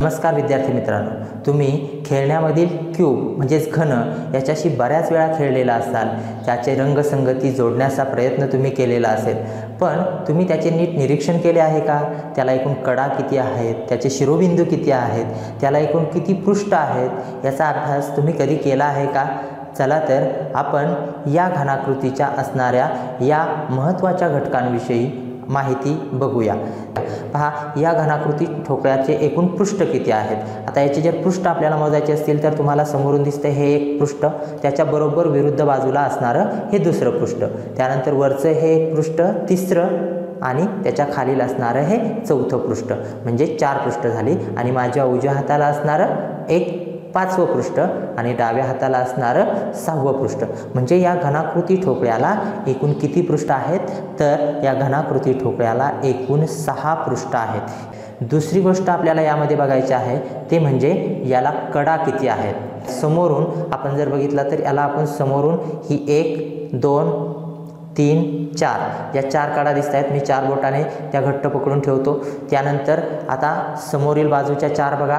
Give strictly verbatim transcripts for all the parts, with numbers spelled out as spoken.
नमस्कार विद्यार्थी मित्रांनो, तुम्ही खेळण्यामधील क्यूब म्हणजेच घन याच्याशी बऱ्याच वेळा खेळलेला असाल। त्याचे रंगसंगती जोडण्याचा प्रयत्न तुम्ही केलेला असेल, पण तुम्ही त्याचे नीट निरीक्षण केले आहे का? त्याला एकूण कडा किती आहेत, त्याचे शिरोबिंदू किती आहेत, त्याला एकूण किती पृष्ठ आहेत याचा अभ्यास तुम्ही कधी केला आहे का? चला तर आपण या घनाकृतीच्या असणाऱ्या या महत्त्वाच्या घटकांविषयी माहिती बघूया। पहा, या घनाकृती ठोकळ्याचे एकूण पृष्ठ किती आहेत। आता याचे जर पृष्ठ आपल्याला मोजायचे असतील तर तुम्हाला समोरून दिसते हे एक पृष्ठ, त्याच्या बरोबर विरुद्ध बाजूला असणारं हे दुसरं पृष्ठ, त्यानंतर वरचं हे एक पृष्ठ तिसरं आणि त्याच्या खालील असणारं हे चौथं पृष्ठ, म्हणजे चार पृष्ठ झाली। आणि माझ्या उजव्या हाताला असणारं एक पाचवं पृष्ठ आणि डाव्या हाताला असणारं सहावं पृष्ठ, म्हणजे या घनाकृती ठोकळ्याला एकूण किती पृष्ठ आहेत? तर या घनाकृती ठोकळ्याला एकूण सहा पृष्ठ आहेत। दुसरी गोष्ट आपल्याला यामध्ये बघायची आहे ते म्हणजे याला कडा किती आहेत। समोरून आपण जर बघितला तर याला आपण समोरून ही एक दोन तीन चार या चार कडा दिसत आहेत। मी चार बोटाने त्या घट्ट पकडून ठेवतो। त्यानंतर आता समोरील बाजूच्या चार बघा,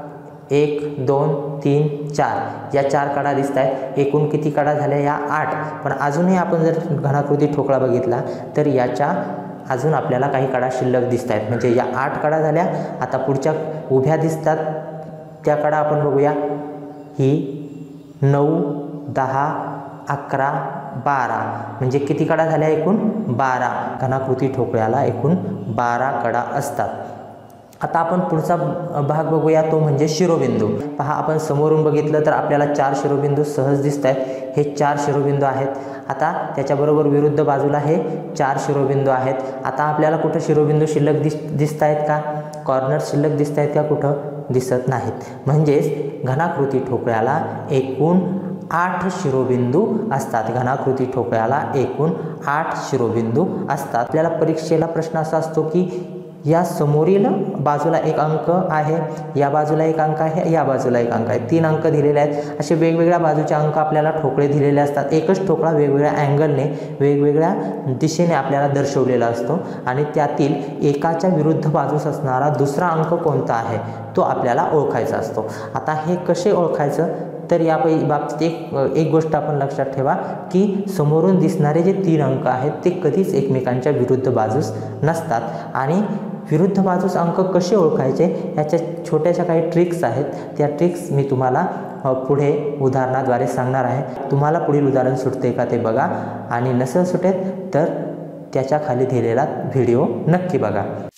एक दोन तीन चार या चार कडा दिसत आहेत। एकूण किती कडा झाल्या? या आठ। पण अजूनही आपण जर घनाकृती ठोकळा बघितला तर याच्या अजून आपल्याला काही कडा शिल्लक दिसत आहेत, म्हणजे या आठ कडा झाल्या। आता पुढच्या उभ्या दिसतात त्या कडा आपण बघूया, ही नऊ दहा अकरा बारा, म्हणजे किती कडा झाल्या? एकूण बारा। घनाकृती ठोकळ्याला एकूण बारा कडा असतात। आता आपण पुढचा भाग बघूया, तो म्हणजे शिरोबिंदू। पहा, आपण समोरून बघितलं तर आपल्याला चार शिरोबिंदू सहज दिसत आहेत। हे चार शिरोबिंदू आहेत। आता त्याच्याबरोबर विरुद्ध बाजूला हे चार शिरोबिंदू आहेत। आता आपल्याला कुठं शिरोबिंदू शिल्लक दिस दिसत आहेत का? कॉर्नर शिल्लक दिसत आहेत का? कुठं दिसत नाहीत। म्हणजेच घनाकृती ठोकळ्याला एकूण आठ शिरोबिंदू असतात। घनाकृती ठोकळ्याला एकूण आठ शिरोबिंदू असतात। आपल्याला परीक्षेला प्रश्न असा असतो की या समोरील बाजूला एक अंक आहे, या बाजूला एक अंक आहे, या बाजूला एक अंक आहे, तीन अंक दिलेले आहेत। असे वेगवेगळ्या बाजूचे अंक आपल्याला ठोकळे दिलेले असतात। एकच ठोकळा वेगवेगळ्या अँगलने वेगवेगळ्या दिशेने आपल्याला दर्शवलेला असतो आणि त्यातील एकाच्या विरुद्ध बाजूस असणारा दुसरा अंक कोणता आहे तो आपल्याला ओळखायचा असतो। आता हे कसे ओळखायचं? तर या बाबतीत एक एक गोष्ट आपण लक्षात ठेवा की समोरून दिसणारे जे तीन अंक आहेत ते कधीच एकमेकांच्या विरुद्ध बाजूस नसतात। आणि विरुद्ध बाजूस अंक कसे ओळखायचे याच्या छोट्याशा काही ट्रिक्स आहेत। त्या ट्रिक्स मी तुम्हाला पुढे उदाहरणाद्वारे सांगणार आहे। तुम्हाला पुढील उदाहरण सुटते का ते बघा, आणि नसेल सुटेल तर त्याच्या खाली दिलेला व्हिडिओ नक्की बघा।